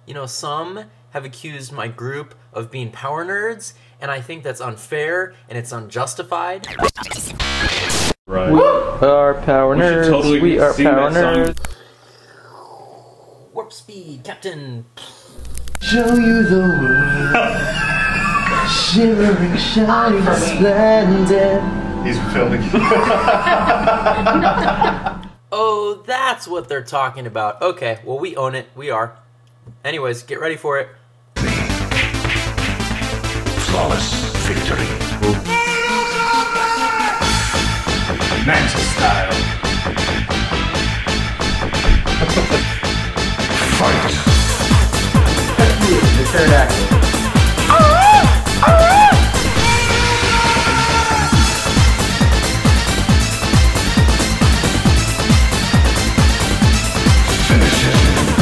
You know, some have accused my group of being power nerds, and I think that's unfair and it's unjustified. Right. We are power nerds. Totally we are power nerds. Warp speed, Captain. Show you the world. Shimmering, shining, splendid. He's filming. Oh, that's what they're talking about. Okay, well, we own it. We are. Anyways, get ready for it. Flawless victory. Manta style. Fight. The pterodactyl. Finish it.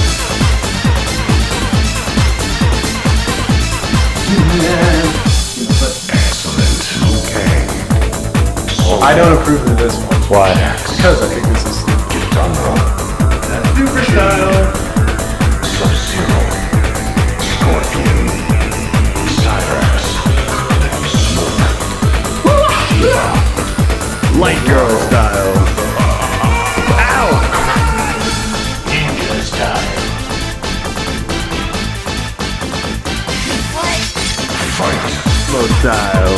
Excellent. Okay. I don't approve of this one. Why? Because I think this is stupid. Get done wrong. Super style. Sub-Zero. Scorpion. Cyrax. Smoke. Shiva. Light girl style. Ow! Ninja style. Fight. Slow style.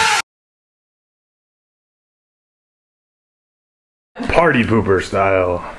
Party pooper style.